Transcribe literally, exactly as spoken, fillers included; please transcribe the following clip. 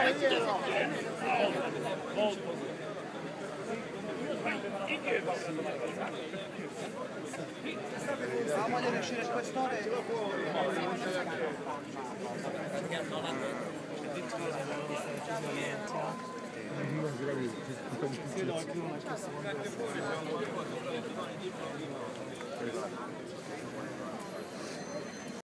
La voglio riuscire a quest'ora e Sì, no, è più una